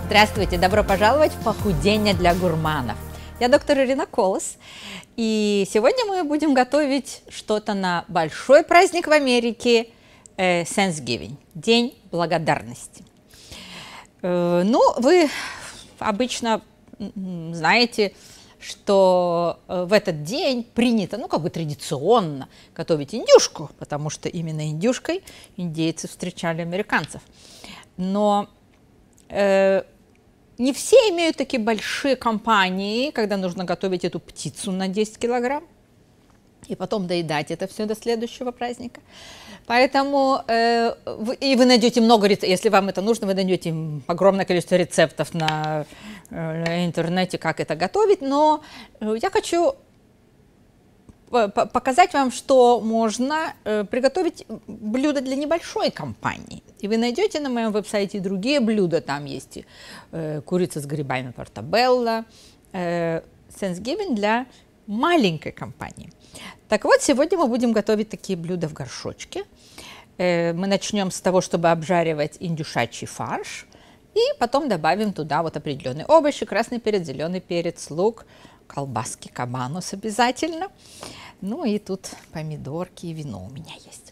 Здравствуйте, добро пожаловать в «Похудение для гурманов». Я доктор Ирина Колос, и сегодня мы будем готовить что-то на большой праздник в Америке – Thanksgiving, День благодарности. Вы обычно знаете, что в этот день принято, традиционно готовить индюшку, потому что именно индюшкой индейцы встречали американцев. Но не все имеют такие большие компании, когда нужно готовить эту птицу на 10 килограмм и потом доедать это все до следующего праздника. Поэтому вы найдете много рецептов, если вам это нужно, вы найдете огромное количество рецептов на интернете, как это готовить. Но я хочу показать вам, что можно приготовить блюдо для небольшой компании. И вы найдете на моем веб-сайте и другие блюда. Там есть курица с грибами портабелло, Thanksgiving для маленькой компании. Так вот, сегодня мы будем готовить такие блюда в горшочке. Мы начнем с того, чтобы обжаривать индюшачий фарш, и потом добавим туда вот определенные овощи: красный перец, зеленый перец, лук, колбаски кабанос обязательно. Ну и тут помидорки и вино у меня есть.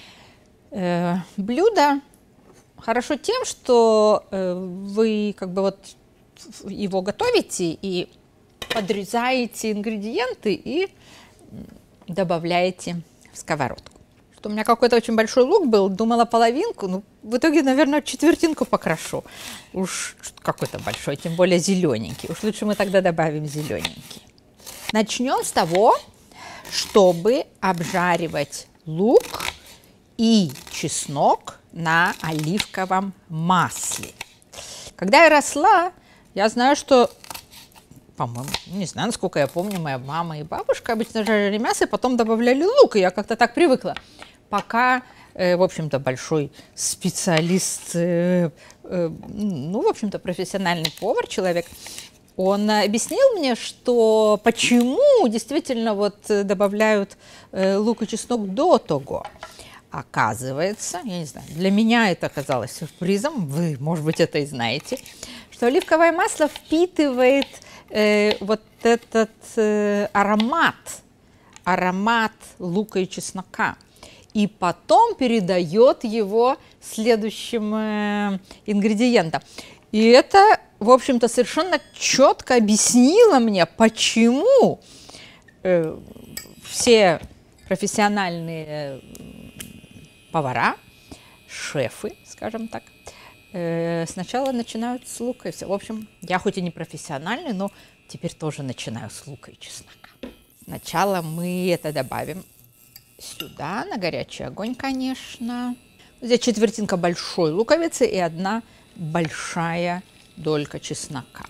Блюдо хорошо тем, что вы его готовите и подрезаете ингредиенты и добавляете в сковородку. Что у меня какой-то очень большой лук был, думала половинку, в итоге, наверное, четвертинку покрошу. Уж какой-то большой, тем более зелененький. Уж лучше мы тогда добавим зелененький. Начнем с того, чтобы обжаривать лук и чеснок на оливковом масле. Когда я росла, я знаю, что, по-моему, не знаю, насколько я помню, моя мама и бабушка обычно жарили мясо и потом добавляли лук, и я как-то так привыкла. Пока, в общем-то, большой специалист, в общем-то, профессиональный повар, человек, он объяснил мне, что почему действительно добавляют лук и чеснок до того. Оказывается, я не знаю, для меня это оказалось сюрпризом, вы, может быть, это и знаете, что оливковое масло впитывает этот аромат лука и чеснока, и потом передает его следующим ингредиентам. И это, в общем-то, совершенно четко объяснило мне, почему все профессиональные повара, шефы, скажем так, сначала начинают с лука и все. В общем, я хоть и не профессиональный, но теперь тоже начинаю с лука и чеснока. Сначала мы это добавим сюда, на горячий огонь, конечно. Здесь четвертинка большой луковицы и одна большая долька чеснока.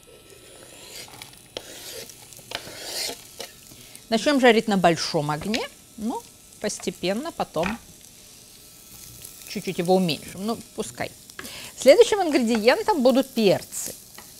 Начнем жарить на большом огне, постепенно потом чуть-чуть его уменьшим, пускай. Следующим ингредиентом будут перцы.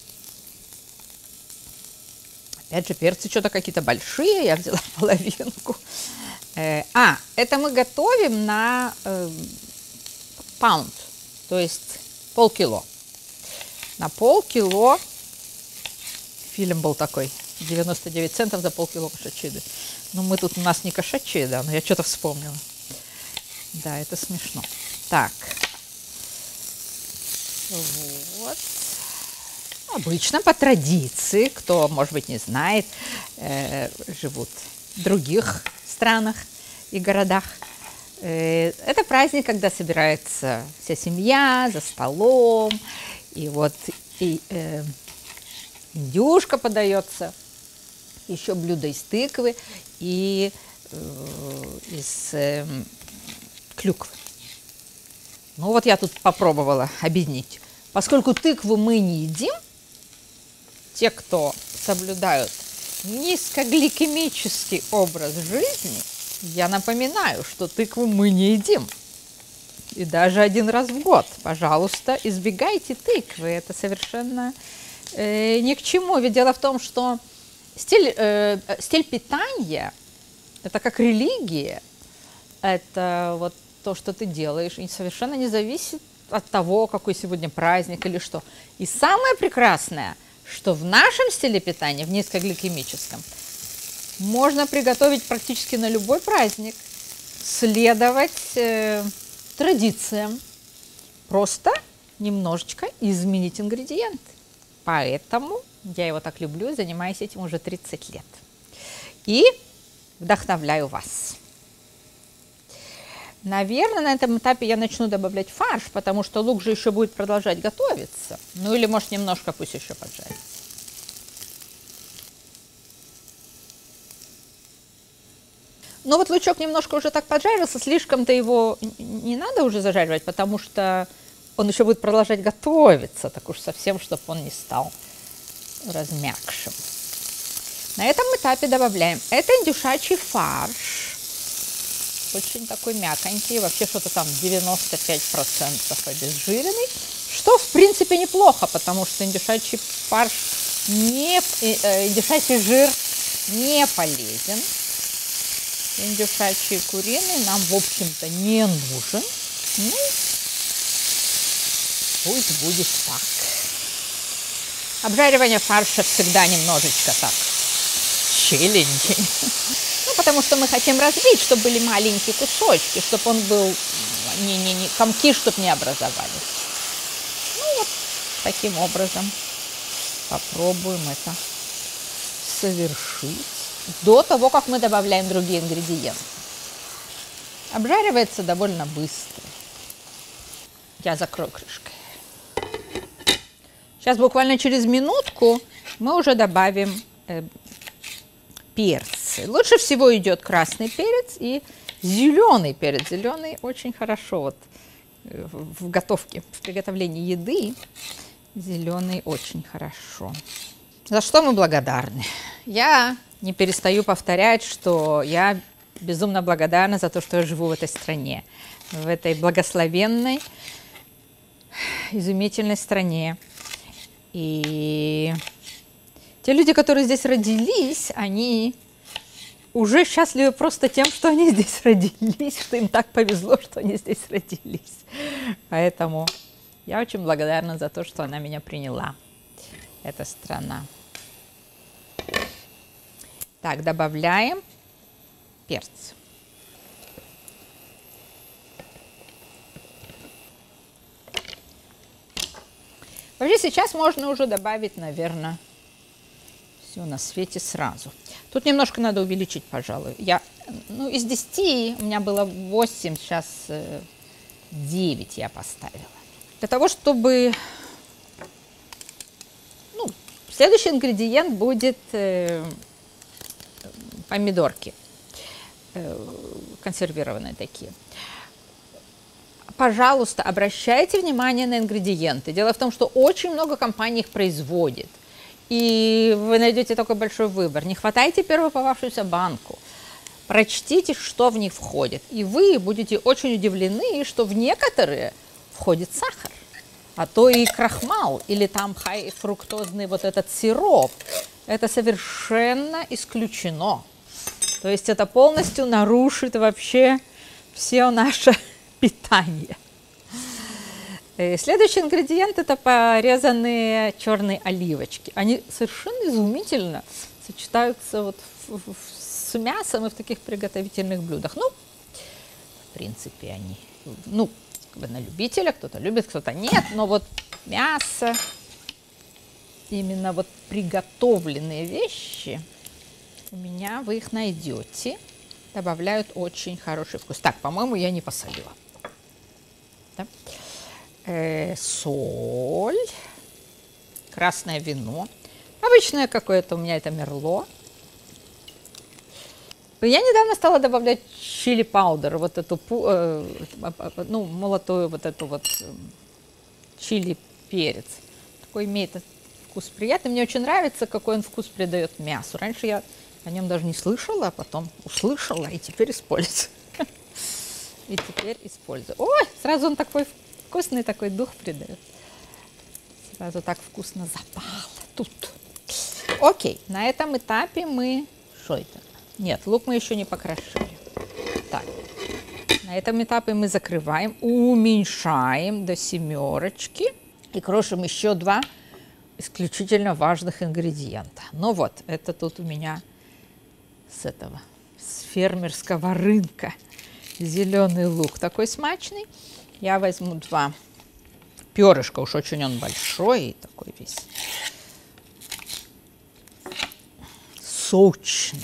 Опять же, перцы что-то какие-то большие, я взяла половинку. Это мы готовим на паунд, то есть полкило. На полкило, фильм был такой, 99 центов за полкило кошачьей еды. У нас не кошачья еда, но я что-то вспомнила. Да, это смешно. Так, вот. Обычно по традиции, кто, может быть, не знает, живут в других странах и городах. Это праздник, когда собирается вся семья за столом, и индюшка подается, еще блюдо из тыквы и из клюквы. Я тут попробовала объединить. Поскольку тыкву мы не едим, те, кто соблюдают низкогликемический образ жизни, я напоминаю, что тыкву мы не едим. И даже один раз в год. Пожалуйста, избегайте тыквы. Это совершенно ни к чему. Ведь дело в том, что стиль питания – это как религия. Это то, что ты делаешь, и совершенно не зависит от того, какой сегодня праздник или что. И самое прекрасное, что в нашем стиле питания, в низкогликемическом, можно приготовить практически на любой праздник, следовать традициям, просто немножечко изменить ингредиенты. Поэтому я его так люблю, занимаюсь этим уже 30 лет. И вдохновляю вас. Наверное, на этом этапе я начну добавлять фарш, потому что лук же еще будет продолжать готовиться. Ну или, может, немножко пусть еще поджарится. Но вот лучок немножко уже так поджарился, слишком-то его не надо уже зажаривать, потому что он еще будет продолжать готовиться, так уж совсем, чтобы он не стал размякшим. На этом этапе добавляем. Это индюшачий фарш. Очень такой мяконький, вообще что-то там 95% обезжиренный, что в принципе неплохо, потому что индюшачий фарш, индюшачий жир не полезен. Индюшачий куриный нам, в общем-то, не нужен. Ну, пусть будет так. Обжаривание фарша всегда немножечко так челленджи. Ну, потому что мы хотим разбить, чтобы были маленькие кусочки, чтобы он был, комки, чтобы не образовались. Ну, вот таким образом попробуем это совершить до того, как мы добавляем другие ингредиенты. Обжаривается довольно быстро. Я закрою крышкой. Сейчас буквально через минутку мы уже добавим перцы. Лучше всего идет красный перец и зеленый перец. Зеленый очень хорошо вот в готовке, в приготовлении еды. Зеленый очень хорошо. За что мы благодарны? Я не перестаю повторять, что я безумно благодарна за то, что я живу в этой стране, в этой благословенной, изумительной стране. И те люди, которые здесь родились, они уже счастливы просто тем, что они здесь родились, что им так повезло, что они здесь родились. Поэтому я очень благодарна за то, что она меня приняла, эта страна. Так, добавляем перец. Вообще сейчас можно уже добавить, наверное, все на свете сразу. Тут немножко надо увеличить, пожалуй. Из 10 у меня было 8, сейчас 9 я поставила. Для того, чтобы... следующий ингредиент будет помидорки, консервированные такие. Пожалуйста, обращайте внимание на ингредиенты. Дело в том, что очень много компаний их производит. И вы найдете такой большой выбор. Не хватайте первую попавшуюся банку. Прочтите, что в них входит. И вы будете очень удивлены, что в некоторые входит сахар. А то и крахмал, или там хай-фруктозный вот этот сироп. Это совершенно исключено. То есть это полностью нарушит вообще все наше питание. Следующий ингредиент – это порезанные черные оливочки. Они совершенно изумительно сочетаются вот с мясом и в таких приготовительных блюдах. Ну, в принципе, они, на любителя, кто-то любит, кто-то нет, но вот мясо, именно вот приготовленные вещи, у меня вы их найдете, добавляют очень хороший вкус. Так, по-моему, я не посолила. Да? Соль, красное вино, обычное какое-то у меня это мерло. Я недавно стала добавлять чили-паудер, вот эту, молотую вот эту вот чили-перец. Такой имеет вкус приятный. Мне очень нравится, какой он вкус придает мясу. Раньше я о нем даже не слышала, а потом услышала и теперь использую. Ой, сразу он такой вкусный, такой дух придает. Сразу так вкусно запахло тут. Окей, на этом этапе мы... Что это? Нет, лук мы еще не покрошили. Так, на На этом этапе мы закрываем, уменьшаем до 7 и крошим еще 2 исключительно важных ингредиента. Ну вот, это тут у меня с фермерского рынка. Зеленый лук такой смачный. Я возьму 2 перышка, уж очень он большой и такой весь сочный.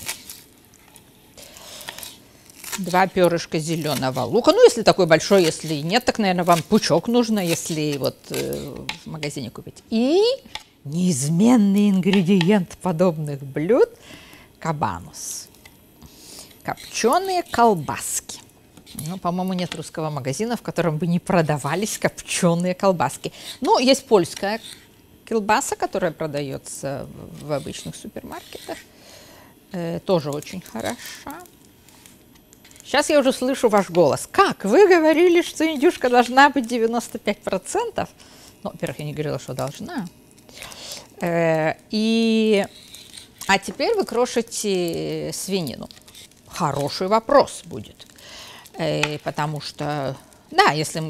2 перышка зеленого лука. Ну, если такой большой, если нет, так, наверное, вам пучок нужно, если вот в магазине купить. И неизменный ингредиент подобных блюд – кабанос. Копченые колбаски. Ну, по-моему, нет русского магазина, в котором бы не продавались копченые колбаски. Ну, есть польская колбаса, которая продается в обычных супермаркетах. Тоже очень хороша. Сейчас я уже слышу ваш голос. Как? Вы говорили, что индюшка должна быть 95%? Ну, во-первых, я не говорила, что должна. А теперь вы крошите свинину. Хороший вопрос будет. Потому что, да, если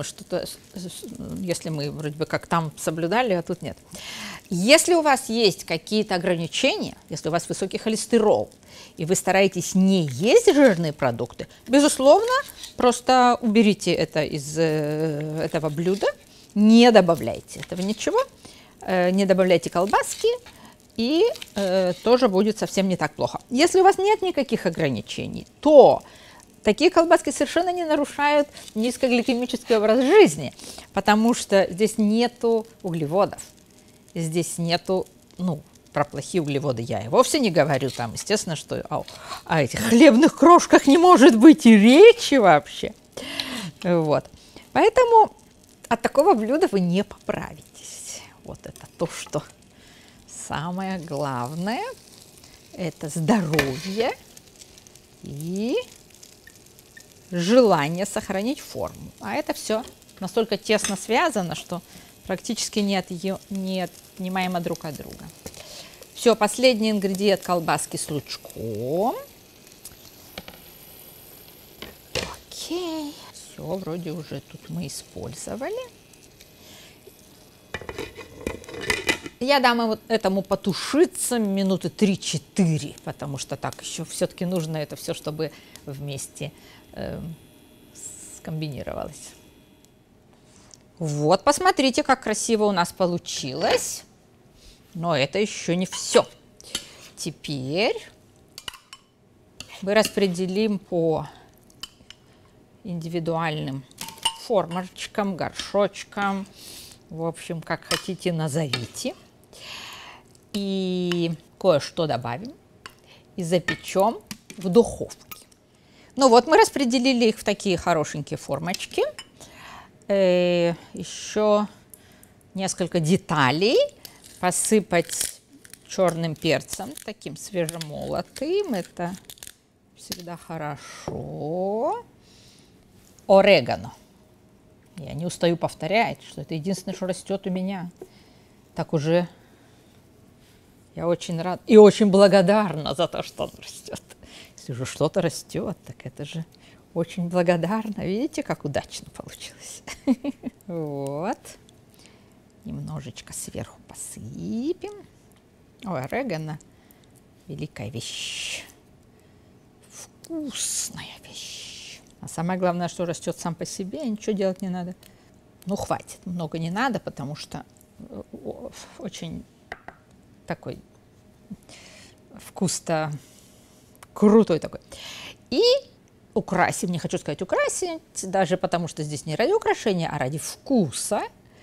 мы вроде бы как там соблюдали, а тут нет. Если у вас есть какие-то ограничения, если у вас высокий холестерол, и вы стараетесь не есть жирные продукты, безусловно, просто уберите это из этого блюда, не добавляйте этого ничего, не добавляйте колбаски, и тоже будет совсем не так плохо. Если у вас нет никаких ограничений, то такие колбаски совершенно не нарушают низкогликемический образ жизни, потому что здесь нету углеводов, здесь нету, ну, про плохие углеводы я и вовсе не говорю, там, естественно, что о этих хлебных крошках не может быть и речи вообще. Вот. Поэтому от такого блюда вы не поправитесь. Вот это то, что самое главное. Это здоровье и желание сохранить форму. А это все настолько тесно связано, что практически неотнимаемо друг от друга. Все, последний ингредиент колбаски с лучком. Окей. Все, вроде уже тут мы использовали. Я дам этому потушиться минуты 3-4, потому что так еще все-таки нужно это все, чтобы вместе скомбинировалось. Вот, посмотрите, как красиво у нас получилось. Но это еще не все. Теперь мы распределим по индивидуальным формочкам, горшочкам. В общем, как хотите, назовите. И кое-что добавим и запечем в духовке. Ну вот, мы распределили их в такие хорошенькие формочки. Еще несколько деталей. Посыпать черным перцем, таким свежемолотым. Это всегда хорошо. Орегано. Я не устаю повторять, что это единственное, что растет у меня. Так уже я очень рада и очень благодарна за то, что он растет. Если уже что-то растет, так это же очень благодарна. Видите, как удачно получилось? Вот. Немножечко сверху посыпем. Ой, орегано – великая вещь. Вкусная вещь. А самое главное, что растет сам по себе, ничего делать не надо. Ну, хватит, много не надо, потому что очень такой вкус-то крутой такой. И украсим, не хочу сказать украсить, даже потому что здесь не ради украшения, а ради вкуса.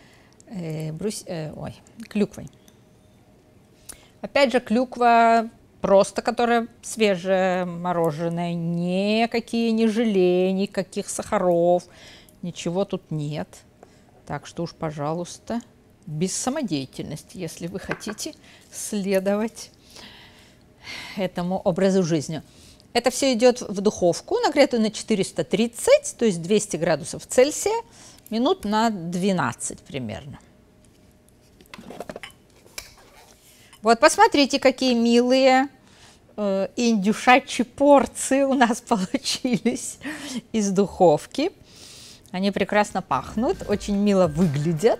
Клюквой. Опять же, клюква просто, которая свежая, мороженая, никакие не желе, никаких сахаров, ничего тут нет. Так что уж, пожалуйста, без самодеятельности, если вы хотите следовать этому образу жизни. Это все идет в духовку, нагретую на 430, то есть 200 градусов Цельсия, минут на 12 примерно. Вот, посмотрите, какие милые индюшачьи порции у нас получились из духовки. Они прекрасно пахнут, очень мило выглядят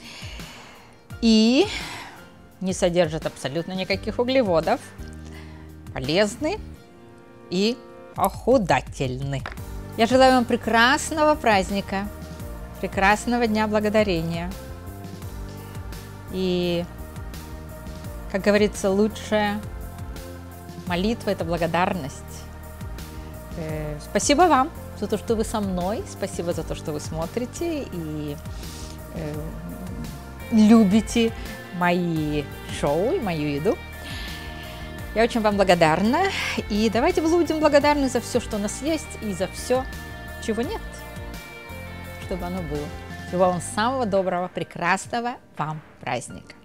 и не содержат абсолютно никаких углеводов. Полезны и охудательны. Я желаю вам прекрасного праздника, прекрасного Дня Благодарения. И, как говорится, лучшая молитва – это благодарность. Спасибо вам за то, что вы со мной, спасибо за то, что вы смотрите и любите мои шоу и мою еду. Я очень вам благодарна, и давайте будем благодарны за все, что у нас есть, и за все, чего нет, чтобы оно было. Всего вам самого доброго, прекрасного вам праздника.